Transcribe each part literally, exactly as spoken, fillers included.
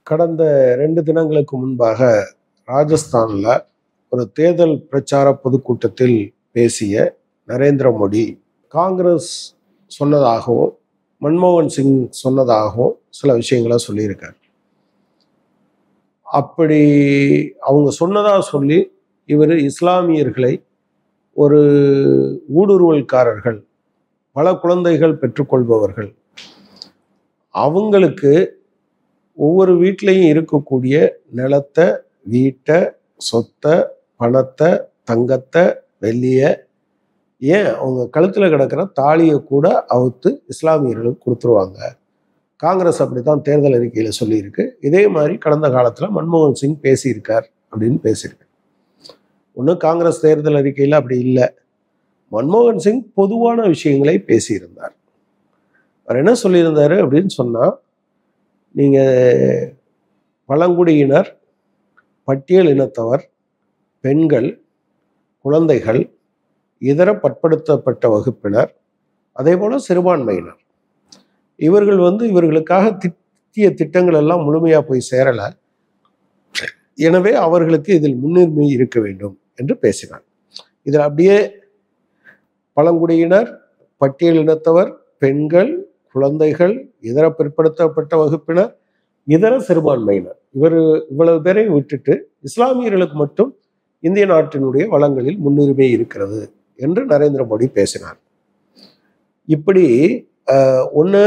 கடந்த ரெண்டு தினங்களுக்கு முன்பாக ராஜஸ்தான்ல ஒரு தேர்தல் பிரச்சார பொதுக்கூட்டத்தில் பேசிய நரேந்திர மோடி காங்கிரஸ் சொன்னதாகவும் மன்மோகன் சிங் சொன்னதாகவும் சில விஷயங்களை சொல்லியிருக்கார். அப்படி அவங்க சொன்னதா சொல்லி இவர் இஸ்லாமியர்களை ஒரு ஊடுருவல்காரர்கள், பல குழந்தைகள் பெற்றுக்கொள்பவர்கள், அவங்களுக்கு ஒவ்வொரு வீட்லையும் இருக்கக்கூடிய நிலத்தை, வீட்டை, சொத்தை, பணத்தை, தங்கத்தை, வெள்ளிய, ஏன் அவங்க கழுத்தில் கிடக்கிற தாலியை கூட அவுத்து இஸ்லாமியர்களுக்கு கொடுத்துருவாங்க. காங்கிரஸ் அப்படித்தான் தேர்தல் அறிக்கையில் சொல்லியிருக்கு. இதே மாதிரி கடந்த காலத்தில் மன்மோகன் சிங் பேசியிருக்கார் அப்படின்னு பேசியிருக்கார். ஒன்றும் காங்கிரஸ் தேர்தல் அறிக்கையில் அப்படி இல்லை. மன்மோகன் சிங் பொதுவான விஷயங்களை பேசியிருந்தார். அவர் என்ன சொல்லியிருந்தாரு அப்படின்னு சொன்னால், நீங்கள் பழங்குடியினர், பட்டியல் இனத்தவர், பெண்கள், குழந்தைகள், இதர பற்படுத்தப்பட்ட வகுப்பினர், அதே போல் சிறுபான்மையினர், இவர்கள் வந்து இவர்களுக்காக திட்டிய திட்டங்கள் எல்லாம் முழுமையாக போய் சேரலை. எனவே அவர்களுக்கு இதில் முன்னுரிமை இருக்க வேண்டும் என்று பேசினார். இதில் அப்படியே பழங்குடியினர், பட்டியல் இனத்தவர், பெண்கள், குழந்தைகள், இதர பிற்படுத்தப்பட்ட வகுப்பினர், இதர சிறுபான்மையினர், இவர் இவ்வளவு பேரை விட்டுட்டு இஸ்லாமியர்களுக்கு மட்டும் இந்திய நாட்டினுடைய வளங்களில் முன்னுரிமை இருக்கிறது என்று நரேந்திர மோடி பேசினார். இப்படி ஒன்று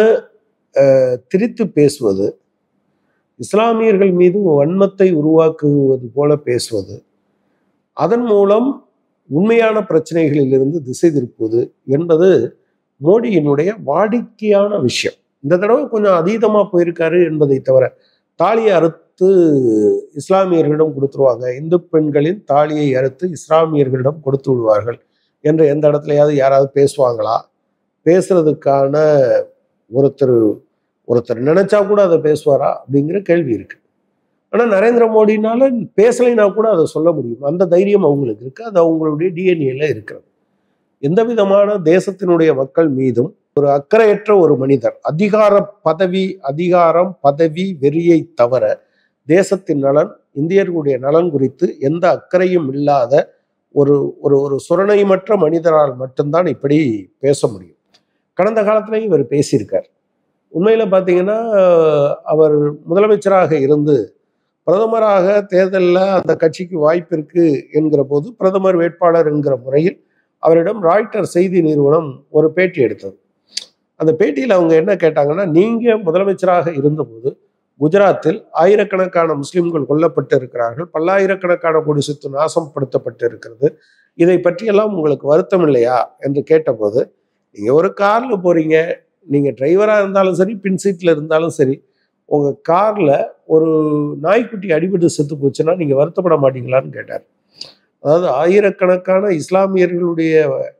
திரித்து பேசுவது, இஸ்லாமியர்கள் மீது வன்மத்தை உருவாக்குவது போல பேசுவது, அதன் மூலம் உண்மையான பிரச்சனைகளிலிருந்து திசை திருப்புவது என்பது மோடியினுடைய வாடிக்கையான விஷயம். இந்த தடவை கொஞ்சம் அதீதமாக போயிருக்காரு என்பதை தவிர, தாலியை அறுத்து இஸ்லாமியர்களிடம் கொடுத்துருவாங்க, இந்து பெண்களின் தாலியை அறுத்து இஸ்லாமியர்களிடம் கொடுத்து விடுவார்கள் என்று எந்த இடத்துலையாவது யாராவது பேசுவாங்களா? பேசுறதுக்கான ஒருத்தர் ஒருத்தர் நினைச்சா கூட அதை பேசுவாரா அப்படிங்கிற கேள்வி இருக்கு. ஆனால் நரேந்திர மோடினால பேசலைன்னா கூட அதை சொல்ல முடியும். அந்த தைரியம் அவங்களுக்கு இருக்கு. அது அவங்களுடைய டிஎன்ஏல இருக்கிறது. எந்த விதமான தேசத்தினுடைய மக்கள் மீதும் ஒரு அக்கறையற்ற ஒரு மனிதர், அதிகார பதவி அதிகாரம் பதவி வெறியை தவிர தேசத்தின் நலன், இந்தியர்களுடைய நலன் குறித்து எந்த அக்கறையும் இல்லாத ஒரு ஒரு ஒரு சுரணைமற்ற மனிதரால் மட்டும்தான் இப்படி பேச முடியும். கடந்த காலத்திலையும் இவர் பேசியிருக்கார். உண்மையில பார்த்தீங்கன்னா, அவர் முதலமைச்சராக இருந்து பிரதமராக தேர்தலில் அந்த கட்சிக்கு வாய்ப்பு இருக்கு என்கிற போது பிரதமர் வேட்பாளர் என்கிற முறையில் அவரிடம் ராய்ட்டர் செய்தி நிறுவனம் ஒரு பேட்டி எடுத்தது. அந்த பேட்டியில் அவங்க என்ன கேட்டாங்கன்னா, நீங்க முதலமைச்சராக இருந்தபோது குஜராத்தில் ஆயிரக்கணக்கான முஸ்லிம்கள் கொல்லப்பட்டு இருக்கிறார்கள், பல்லாயிரக்கணக்கான கொடி சொத்து நாசப்படுத்தப்பட்டு இருக்கிறது, இதை பற்றியெல்லாம் உங்களுக்கு வருத்தம் இல்லையா என்று கேட்டபோது, நீங்க ஒரு கார்ல போறீங்க, நீங்க டிரைவரா இருந்தாலும் சரி, பின் சீட்ல இருந்தாலும் சரி, உங்க கார்ல ஒரு நாய்க்குட்டி அடிபட்டு செத்து போச்சுன்னா நீங்க வருத்தப்பட மாட்டீங்களான்னு கேட்டார். அதாவது ஆயிரக்கணக்கான இஸ்லாமியர்களுடைய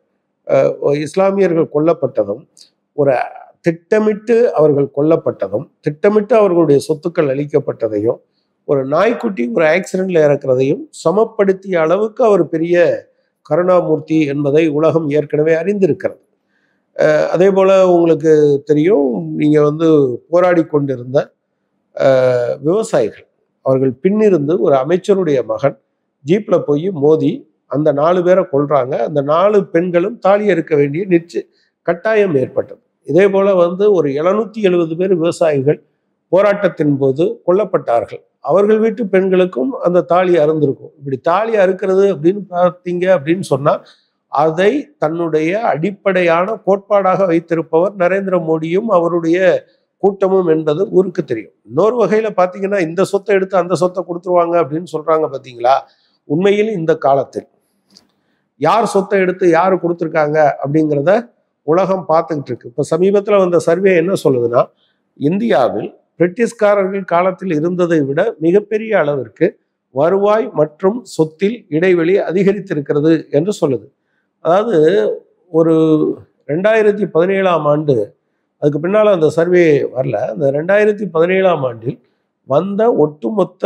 இஸ்லாமியர்கள் கொல்லப்பட்டதும், ஒரு திட்டமிட்டு அவர்கள் கொல்லப்பட்டதும், திட்டமிட்டு அவர்களுடைய சொத்துக்கள் அளிக்கப்பட்டதையும், ஒரு நாய்க்குட்டி ஒரு ஆக்சிடென்ட்ல இறக்குறதையும் சமப்படுத்திய அளவுக்கு அவர் பெரிய கருணாமூர்த்தி என்பதை உலகம் ஏற்கனவே அறிந்திருக்கிறது. அதே போல உங்களுக்கு தெரியும், நீங்க வந்து போராடி கொண்டிருந்த விவசாயிகள், அவர்கள் பின்னிருந்து ஒரு அமைச்சருடைய மகன் ஜீப்ல போய் மோதி அந்த நாலு பேரை கொல்றாங்க. அந்த நாலு பெண்களும் தாலி அறுக்க வேண்டிய நிச்சய கட்டாயம் ஏற்பட்டது. இதே போல வந்து ஒரு எழுநூத்தி எழுபது பேர் விவசாயிகள் போராட்டத்தின் போது கொல்லப்பட்டார்கள். அவர்கள் வீட்டு பெண்களுக்கும் அந்த தாலி அறுந்திருக்கும். இப்படி தாலி அறுக்கிறது அப்படின்னு பார்த்தீங்க அப்படின்னு சொன்னா, அதை தன்னுடைய அடிப்படையான கோட்பாடாக வைத்திருப்பவர் நரேந்திர மோடியும் அவருடைய கூட்டமும் என்பது ஊருக்கு தெரியும். இன்னொரு வகையில பாத்தீங்கன்னா, இந்த சொத்தை எடுத்து அந்த சொத்தை கொடுத்துருவாங்க அப்படின்னு சொல்றாங்க பாத்தீங்களா. உண்மையில் இந்த காலத்தில் யார் சொத்தை எடுத்து யாரு கொடுத்துருக்காங்க அப்படிங்கிறத உலகம் பார்த்துக்கிட்டு இருக்கு. இப்ப சமீபத்தில் வந்த சர்வே என்ன சொல்லுதுன்னா, இந்தியாவில் பிரிட்டிஷ்காரர்கள் காலத்தில் இருந்ததை விட மிகப்பெரிய அளவிற்கு வருவாய் மற்றும் சொத்தில் இடைவெளி அதிகரித்திருக்கிறது என்று சொல்லுது. அதாவது ஒரு ரெண்டாயிரத்தி பதினேழாம் ஆண்டு, அதுக்கு பின்னால் அந்த சர்வே வரல, அந்த ரெண்டாயிரத்தி பதினேழாம் ஆண்டில் வந்த ஒட்டுமொத்த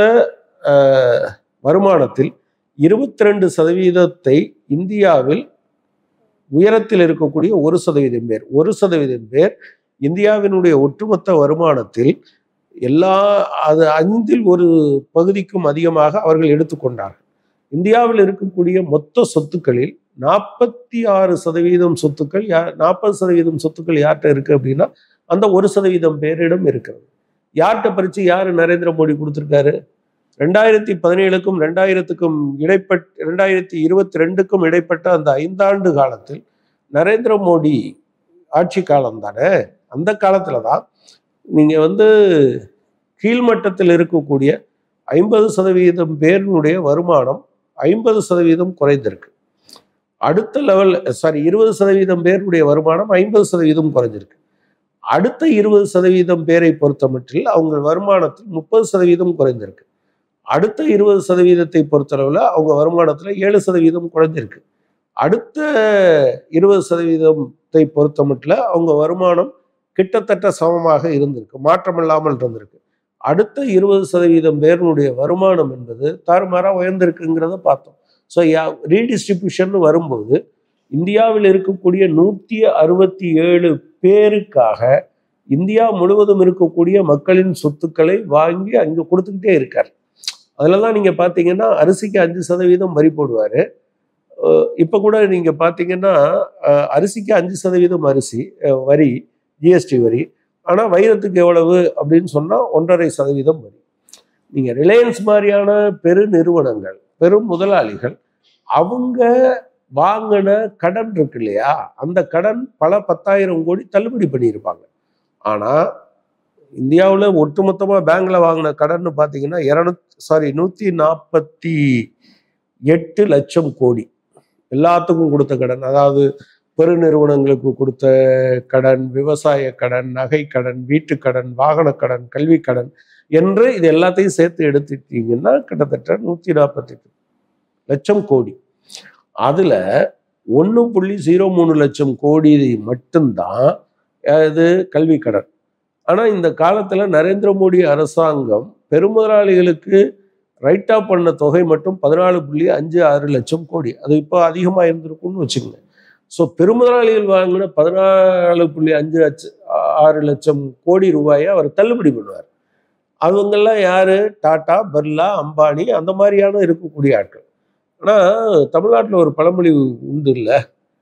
வருமானத்தில் இருபத்தி ரெண்டு சதவீதத்தை இந்தியாவில் உயரத்தில் இருக்கக்கூடிய ஒரு சதவீதம் பேர் ஒரு சதவீதம் பேர் இந்தியாவினுடைய ஒட்டுமொத்த வருமானத்தில் எல்லா அது ஐந்தில் ஒரு பகுதிக்கும் அதிகமாக அவர்கள் எடுத்துக்கொண்டார்கள். இந்தியாவில் இருக்கக்கூடிய மொத்த சொத்துக்களில் நாற்பத்தி ஆறு சதவீதம் சொத்துக்கள் யார் நாற்பது சதவீதம் சொத்துக்கள் யார்கிட்ட இருக்கு அப்படின்னா அந்த ஒரு சதவீதம் பேரிடம் இருக்கிறது. யார்கிட்ட பறிச்சு யாரு நரேந்திர மோடி கொடுத்துருக்காரு? ரெண்டாயிரத்தி பதினேழுக்கும் ரெண்டாயிரத்துக்கும் இடைப்பட்ட ரெண்டாயிரத்தி இருபத்தி ரெண்டுக்கும் இடைப்பட்ட அந்த ஐந்தாண்டு காலத்தில் நரேந்திர மோடி ஆட்சி காலம் தானே. அந்த காலத்துல தான் நீங்க வந்து கீழ்மட்டத்தில் இருக்கக்கூடிய ஐம்பது சதவீதம் பேருடைய வருமானம் ஐம்பது சதவீதம் குறைந்திருக்கு. அடுத்த லெவல் சாரி இருபது சதவீதம் பேருடைய வருமானம் ஐம்பது சதவீதம் குறைஞ்சிருக்கு. அடுத்த இருபது சதவீதம் பேரை பொறுத்த மட்டில் அவங்க வருமானத்தில் முப்பது சதவீதம் குறைந்திருக்கு. அடுத்த இருபது சதவீதத்தை பொறுத்தளவில் அவங்க வருமானத்தில் ஏழு சதவீதம் குறைஞ்சிருக்கு. அடுத்த இருபது சதவீதத்தை பொறுத்த மட்டில் அவங்க வருமானம் கிட்டத்தட்ட சமமாக இருந்திருக்கு, மாற்றமில்லாமல் இருந்திருக்கு. அடுத்த இருபது சதவீதம் பேருடைய வருமானம் என்பது தாறுமாறாக உயர்ந்திருக்குங்கிறத பார்த்தோம். ஸோ ரீடிஸ்ட்ரிபியூஷன் வரும்போது இந்தியாவில் இருக்கக்கூடிய நூற்றி அறுபத்தி ஏழு பேருக்காக இந்தியா முழுவதும் இருக்கக்கூடிய மக்களின் சொத்துக்களை வாங்கி அங்கே கொடுத்துக்கிட்டே இருக்கார். அதிலலாம் நீங்கள் பார்த்தீங்கன்னா அரிசிக்கு அஞ்சு சதவீதம் வரி போடுவார். இப்போ கூட நீங்கள் பார்த்தீங்கன்னா அரிசிக்கு அஞ்சு சதவீதம் அரிசி வரி, ஜிஎஸ்டி வரி. ஆனால் வைரத்துக்கு எவ்வளவு அப்படின்னு சொன்னால் ஒன்றரை சதவீதம் வரி. நீங்கள் ரிலையன்ஸ் மாதிரியான பெரு நிறுவனங்கள், பெரும் முதலாளிகள், அவங்க வாங்கின கடன் இருக்கு இல்லையா, அந்த கடன் பல பத்தாயிரம் கோடி தள்ளுபடி பண்ணியிருப்பாங்க. ஆனால் இந்தியாவில் ஒட்டுமொத்தமாக பேங்க்ல வாங்கின கடன் பார்த்தீங்கன்னா இரநூத்தி சாரி நூற்றி நாற்பத்தி எட்டு லட்சம் கோடி எல்லாத்துக்கும் கொடுத்த கடன். அதாவது பெருநிறுவனங்களுக்கு கொடுத்த கடன், விவசாய கடன், நகை கடன், வீட்டு கடன், வாகன கடன், கல்வி கடன் என்று இது எல்லாத்தையும் சேர்த்து எடுத்துட்டீங்கன்னா கிட்டத்தட்ட நூற்றி நாற்பத்தி எட்டு லட்சம் கோடி. அதுல ஒன்று புள்ளி ஜீரோ மூணு லட்சம் கோடி மட்டும்தான் அது கல்வி கடன். ஆனா இந்த காலத்துல நரேந்திர மோடி அரசாங்கம் பெருமுதலாளிகளுக்கு ரைட்டா பண்ண தொகை மட்டும் பதினாலு புள்ளி அஞ்சு ஆறு லட்சம் கோடி. அது இப்போ அதிகமாக இருந்திருக்கும்னு வச்சுக்கோங்க. ஸோ பெருமுதலாளிகள் வாங்கின பதினாலு புள்ளி அஞ்சு லட்சம் ஆறு லட்சம் கோடி ரூபாயை அவர் தள்ளுபடி பண்ணுவார். அவங்கெல்லாம் யாரு? டாடா, பிர்லா, அம்பானி அந்த மாதிரியான இருக்கக்கூடிய ஆட்கள். ஆனால் தமிழ்நாட்டில் ஒரு பழமொழி உண்டு இல்லை,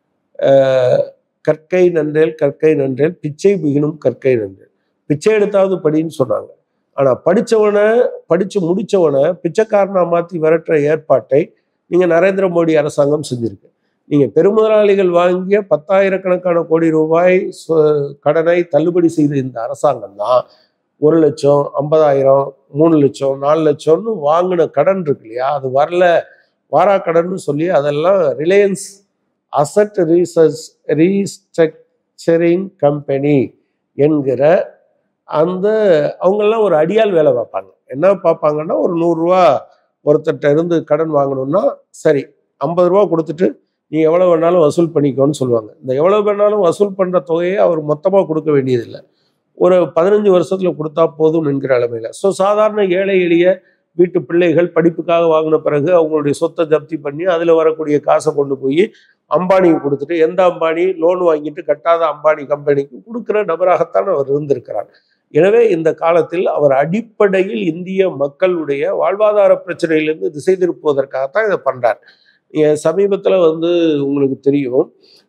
கற்கை நன்றேல் கற்கை நன்றேல் பிச்சை பிகினும் கற்கை நன்றேல். பிச்சை எடுத்தாவது படின்னு சொன்னாங்க. ஆனால் படித்தவனை படித்து முடித்தவனை பிச்சைக்காரனா மாற்றி விரட்டுற ஏற்பாட்டை நீங்கள் நரேந்திர மோடி அரசாங்கம் செஞ்சுருக்கு. நீங்கள் பெருமுதலாளிகள் வாங்கிய பத்தாயிரக்கணக்கான கோடி ரூபாய் கடனை தள்ளுபடி செய்த இந்த அரசாங்கம் தான் ஒரு லட்சம், ஐம்பதாயிரம், மூணு லட்சம், நாலு லட்சம்னு வாங்கின கடன் இருக்கு இல்லையா, அது வரல வாரா கடன் சொல்லி அதெல்லாம் Reliance asset research restructuring company என்கிற அந்த அவங்கெல்லாம் ஒரு அடியால் வேலை பார்ப்பாங்க. என்ன பார்ப்பாங்கன்னா, ஒரு நூறுரூவா ஒருத்தர்கிட்ட இருந்து கடன் வாங்கணும்னா சரி ஐம்பது ரூபா கொடுத்துட்டு நீ எவ்வளோ வேணாலும் வசூல் பண்ணிக்கோன்னு சொல்லுவாங்க. இந்த எவ்வளோ வேணாலும் வசூல் பண்ணுற தொகையை அவர் மொத்தமாக கொடுக்க வேண்டியதில்லை, ஒரு பதினஞ்சு வருஷத்தில் கொடுத்தா போதும் என்கிற அளவில். ஸோ சாதாரண ஏழை எளிய வீட்டு பிள்ளைகள் படிப்புக்காக வாங்கின பிறகு அவங்களுடைய சொத்தை ஜப்தி பண்ணி அதில் வரக்கூடிய காசை கொண்டு போய் அம்பானிக்கு கொடுத்துட்டு, எந்த அம்பானி லோன் வாங்கிட்டு கட்டாத அம்பானி கம்பெனிக்கு கொடுக்குற நபராகத்தான் அவர் இருந்திருக்கிறார். எனவே இந்த காலத்தில் அவர் அடிப்படையில் இந்திய மக்களுடைய வாழ்வாதார பிரச்சனையிலிருந்து திசை திருப்புவதற்காகத்தான் இதை பண்றார். சமீபத்தில் வந்து உங்களுக்கு தெரியும்,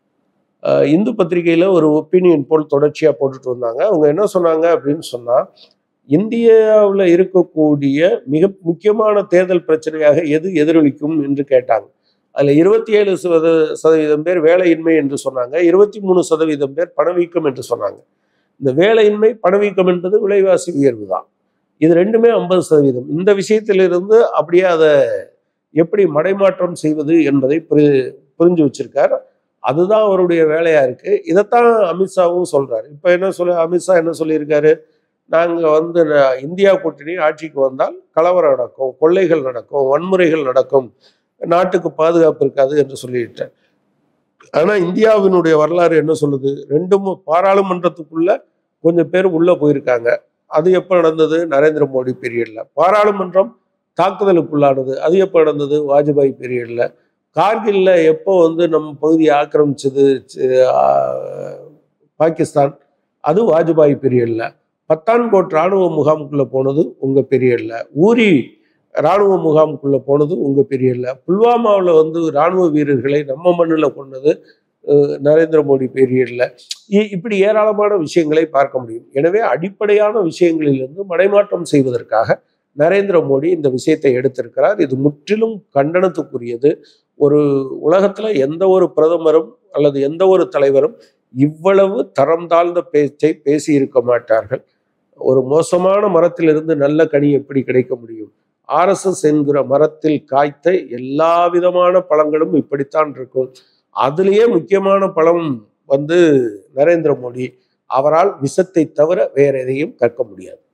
இந்து பத்திரிகையில் ஒரு ஒப்பீனியன் போல் தொடர்ச்சியாக போட்டுட்டு வந்தாங்க. அவங்க என்ன சொன்னாங்க அப்படின்னு சொன்னால், இந்தியாவில் இருக்கக்கூடிய மிக முக்கியமான தேர்தல் பிரச்சனையாக எது எதிரொலிக்கும் என்று கேட்டாங்க. அதில் இருபத்தி ஏழு சதவீதம் பேர் வேலையின்மை என்று சொன்னாங்க, இருபத்தி மூணு சதவீதம் பேர் பணவீக்கம் என்று சொன்னாங்க. இந்த வேலையின்மை பணவீக்கம் என்பது விலைவாசி உயர்வு தான். இது ரெண்டுமே ஐம்பது சதவீதம். இந்த விஷயத்திலிருந்து அப்படியே அதை எப்படி மடைமாற்றம் செய்வது என்பதை புரி புரிஞ்சு வச்சிருக்கார். அதுதான் அவருடைய வேலையா இருக்கு. இதைத்தான் அமித்ஷாவும் சொல்றாரு. இப்போ என்ன சொல்ல அமித்ஷா என்ன சொல்லியிருக்காரு, நாங்கள் வந்து இந்தியா கூட்டணி ஆட்சிக்கு வந்தால் கலவரம் நடக்கும், கொள்ளைகள் நடக்கும், வன்முறைகள் நடக்கும், நாட்டுக்கு பாதுகாப்பு இருக்காது என்று சொல்லிட்டார். ஆனா இந்தியாவினுடைய வரலாறு என்ன சொல்லுது, ரெண்டும் பாராளுமன்றத்துக்குள்ள கொஞ்சம் பேர் உள்ள போயிருக்காங்க. அது எப்போ நடந்தது? நரேந்திர மோடி பீரியட்ல. பாராளுமன்றம் தாக்குதலுக்குள்ளானது அது எப்போ நடந்தது? வாஜ்பாய் பீரியட்ல. கார்கில்ல எப்போ வந்து நம்ம பகுதியை ஆக்கிரமிச்சது பாகிஸ்தான், அது வாஜ்பாய் பீரியட்ல. பத்தான்கோட் இராணுவ முகாமுக்குள்ள போனது உங்க பீரியட்ல, ஊரி இராணுவ முகாமுக்குள்ள போனது உங்க பீரியட்ல, புல்வாமாவில் வந்து இராணுவ வீரர்களை நம்ம மண்ணில் கொண்டது நரேந்திர மோடி பீரியட்ல, இப்படி ஏராளமான விஷயங்களை பார்க்க முடியும். எனவே அடிப்படையான விஷயங்களிலிருந்து மடைமாற்றம் செய்வதற்காக நரேந்திர மோடி இந்த விஷயத்தை எடுத்திருக்கிறார். இது முற்றிலும் கண்டனத்துக்குரியது. ஒரு உலகத்துல எந்த ஒரு பிரதமரும் அல்லது எந்த ஒரு தலைவரும் இவ்வளவு தரம் தாழ்ந்த பேச்சை பேசி இருக்க மாட்டார்கள். ஒரு மோசமான மரத்திலிருந்து நல்ல கனி எப்படி கிடைக்க முடியும்? ஆர் எஸ் எஸ் என்கிற மரத்தில் காய்த்த எல்லா விதமான பழங்களும் இப்படித்தான் இருக்கும். அதுலேயே முக்கியமான பழம் வந்து நரேந்திர மோடி. அவரால் விஷத்தை தவிர வேற எதையும் கற்க முடியாது.